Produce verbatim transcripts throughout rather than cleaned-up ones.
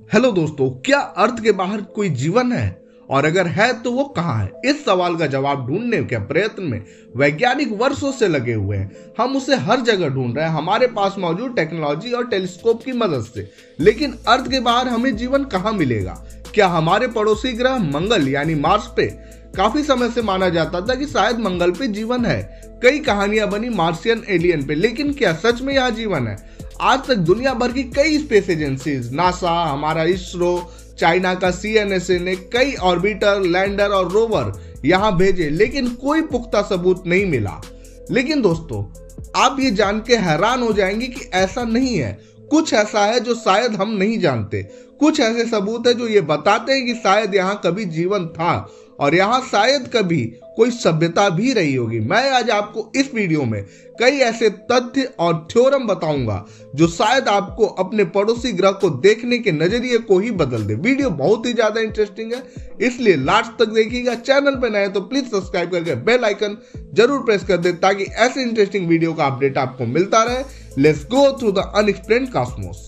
Hello दोस्तों, क्या अर्थ के बाहर कोई जीवन है और अगर है तो वो कहाँ है? इस सवाल का जवाब ढूंढने के प्रयत्न में वैज्ञानिक वर्षों से लगे हुए हैं। हम उसे हर जगह ढूंढ रहे हैं, हमारे पास मौजूद टेक्नोलॉजी और टेलीस्कोप की मदद से। लेकिन अर्थ के बाहर हमें जीवन कहाँ मिलेगा? क्या हमारे पड़ोसी ग्रह मंगल यानी मार्स पे? काफी समय से माना जाता था कि शायद मंगल पे जीवन है। कई कहानियां बनी मार्सियन एलियन पे, लेकिन क्या सच में यहाँ जीवन है? आज तक दुनिया भर की कई स्पेस एजेंसीज, नासा, हमारा इसरो, चाइना का सी एन एस ए ने कई ऑर्बिटर, लैंडर और रोवर यहां भेजे, लेकिन कोई पुख्ता सबूत नहीं मिला। लेकिन दोस्तों, आप ये जान के हैरान हो जाएंगे कि ऐसा नहीं है। कुछ ऐसा है जो शायद हम नहीं जानते। कुछ ऐसे सबूत है जो ये बताते हैं कि शायद यहाँ कभी जीवन था और यहाँ शायद कभी कोई सभ्यता भी रही होगी। मैं आज आपको इस वीडियो में कई ऐसे तथ्य और थ्योरम बताऊंगा जो शायद आपको अपने पड़ोसी ग्रह को देखने के नजरिए को ही बदल दे। वीडियो बहुत ही ज्यादा इंटरेस्टिंग है, इसलिए लास्ट तक देखिएगा। चैनल पे नए तो प्लीज सब्सक्राइब करके बेल आइकन जरूर प्रेस कर दे ताकि ऐसे इंटरेस्टिंग वीडियो का अपडेट आपको मिलता रहे। Let's go through the unexplained cosmos.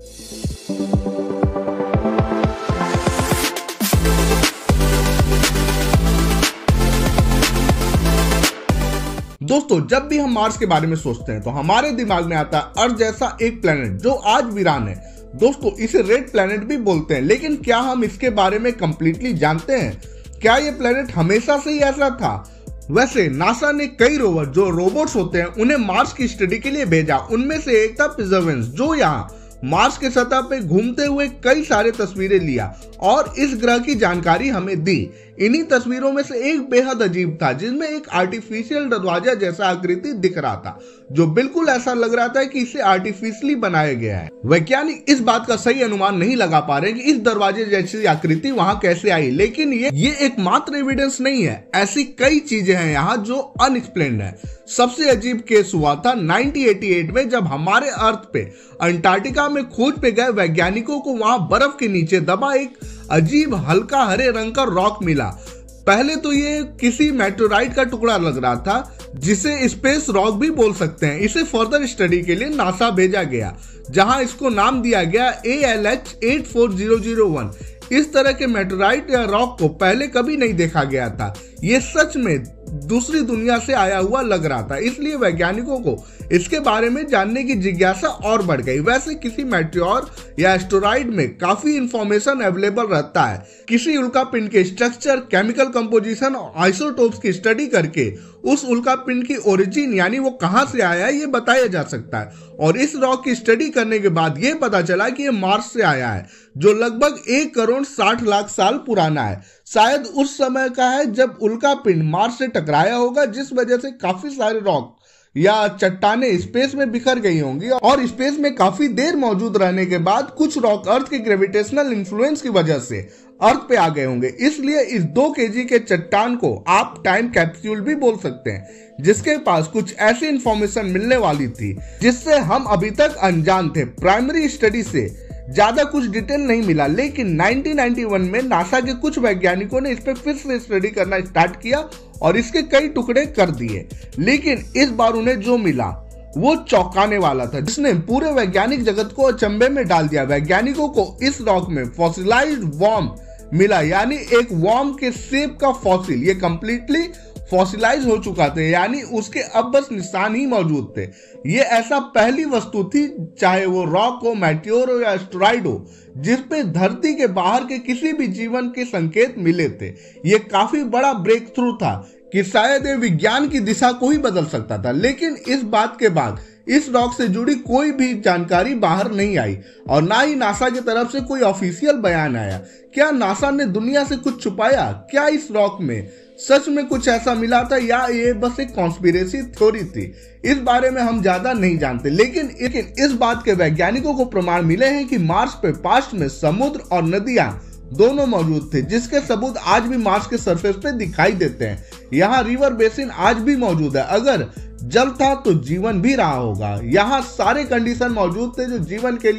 दोस्तों, जब भी हम मार्स के बारे में सोचते हैं तो हमारे दिमाग में आता है अर्थ जैसा एक प्लेनेट जो आज वीरान है। दोस्तों, इसे रेड प्लेनेट भी बोलते हैं, लेकिन क्या हम इसके बारे में कंप्लीटली जानते हैं? क्या ये प्लेनेट हमेशा से ही ऐसा था? वैसे नासा ने कई रोवर, जो रोबोट्स होते हैं, उन्हें मार्स की स्टडी के लिए भेजा। उनमें से एक था परसेवरेंस, जो यहाँ मार्स के सतह पे घूमते हुए कई सारे तस्वीरें लिया और इस ग्रह की जानकारी हमें दी। इन्हीं तस्वीरों में से एक बेहद अजीब था, जिसमें एक आर्टिफिशियल दरवाजा जैसा आकृति दिख रहा था, जो बिल्कुल ऐसा लग रहा था कि इसे आर्टिफिशियली बनाया गया है। वैज्ञानिक इस बात का सही अनुमान नहीं लगा पा रहे कि इस दरवाजे जैसी आकृति वहां कैसे आई, लेकिन ये ये एकमात्र एविडेंस नहीं है। ऐसी कई चीजें हैं यहाँ जो अनएक्सप्लेन्ड है। सबसे अजीब केस हुआ था नाइनटीन एटी एट में, जब हमारे अर्थ पे अंटार्कटिका में खोज पे गए वैज्ञानिकों को वहां बर्फ के नीचे दबा एक अजीब हल्का हरे रंग का रॉक मिला। पहले तो ये किसी मेटेओराइट का टुकड़ा लग रहा था, जिसे स्पेस रॉक भी बोल सकते हैं। इसे फर्दर स्टडी के लिए नासा भेजा गया, जहां इसको नाम दिया गया A L H eight four zero zero one. इस तरह के मेटेओराइट या रॉक को पहले कभी नहीं देखा गया था। ये सच में दूसरी दुनिया से आया हुआ लग रहा था, इसलिए वैज्ञानिकों को इसके बारे में जानने की जिज्ञासा और बढ़ गई। वैसे किसी मेटेओर या एस्टेरॉइड में काफी इंफॉर्मेशन अवेलेबल रहता है। किसी उल्का पिंड के स्ट्रक्चर, केमिकल कंपोजिशन और आइसोटोप्स की स्टडी करके उस उल्का पिंड की ओरिजिन यानी वो कहां से आया है ये बताया जा सकता है। और इस रॉक की स्टडी करने के बाद ये पता चला कि ये मार्स से आया है, जो लगभग एक करोड़ साठ लाख साल पुराना है। शायद उस समय का है जब उल्का पिंड मार्स से टकराया होगा, जिस वजह से काफी सारे रॉक या चट्टाने स्पेस में बिखर गई होंगी और स्पेस में काफी देर मौजूद रहने के बाद कुछ रॉक अर्थ के ग्रेविटेशनल इन्फ्लुएंस की वजह से अर्थ पे आ गए होंगे। इसलिए इस दो केजी के चट्टान को आप टाइम कैप्सूल भी बोल सकते हैं, जिसके पास कुछ ऐसी इंफॉर्मेशन मिलने वाली थी जिससे हम अभी तक अनजान थे। प्राइमरी स्टडी से ज्यादा कुछ डिटेल नहीं मिला, लेकिन नाइनटीन नाइंटी वन में नासा के कुछ वैज्ञानिकों ने इस पर फिर से स्टडी करना स्टार्ट किया और इसके कई टुकड़े कर दिए। लेकिन इस बार उन्हें जो मिला वो चौंकाने वाला था, जिसने पूरे वैज्ञानिक जगत को अचंभे में डाल दिया। वैज्ञानिकों को इस रॉक में फॉसिलाइज्ड वर्म मिला, यानी एक वर्म के शेप का फॉसिल। ये कंप्लीटली फॉसिलाइज हो चुका था, यानी उसके अब बस निशान ही मौजूद थे। ये ऐसा पहली वस्तु थी, चाहे वो रॉक हो, मेटेओर हो या एस्टेरॉइड हो, जिस पे धरती के बाहर के किसी भी जीवन के संकेत मिले थे। ये काफी बड़ा ब्रेक थ्रू था कि शायद ये विज्ञान की दिशा को ही बदल सकता था। लेकिन इस बात के बाद इस रॉक से जुड़ी कोई भी जानकारी बाहर नहीं आई और ना ही नासा की तरफ से कोई ऑफिशियल बयान आया। क्या नासा ने दुनिया से कुछ छुपाया? क्या इस रॉक में सच में कुछ ऐसा मिला था या ये बस एक कॉन्स्पिरेसी थ्योरी थी? इस बारे में हम ज्यादा नहीं जानते, लेकिन लेकिन इस बात के वैज्ञानिकों को प्रमाण मिले हैं कि मार्स पे पास्ट में समुद्र और नदियां दोनों मौजूद थे, जिसके सबूत आज भी मार्स के सरफेस पे दिखाई देते हैं। यहाँ रिवर बेसिन आज भी मौजूद है। अगर जल था तो जीवन भी रहा होगा। यहाँ सारे कंडीशन मौजूद थे जो जीवन के लिए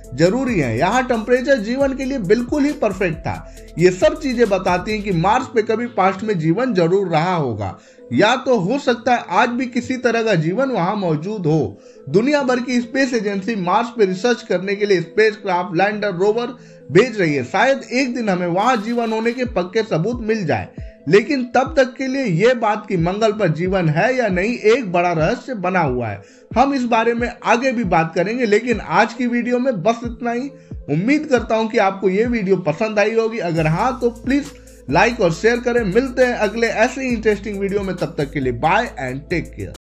जरूरी हैं। यहाँ टेम्परेचर जीवन के लिए बिल्कुल ही परफेक्ट था। ये सब चीजें बताती हैं कि मार्स पे कभी पास्ट में जीवन जरूर रहा होगा, या तो हो सकता है आज भी किसी तरह का जीवन वहां मौजूद हो। दुनिया भर की स्पेस एजेंसी मार्स पे रिसर्च करने के लिए स्पेसक्राफ्ट, लैंडर, रोवर भेज रही है। शायद एक दिन हमें वहां जीवन होने के पक्के सबूत मिल जाए, लेकिन तब तक के लिए यह बात कि मंगल पर जीवन है या नहीं एक बड़ा रहस्य बना हुआ है। हम इस बारे में आगे भी बात करेंगे, लेकिन आज की वीडियो में बस इतना ही। उम्मीद करता हूं कि आपको यह वीडियो पसंद आई होगी। अगर हाँ तो प्लीज लाइक और शेयर करें। मिलते हैं अगले ऐसे ही इंटरेस्टिंग वीडियो में, तब तक के लिए बाय एंड टेक केयर।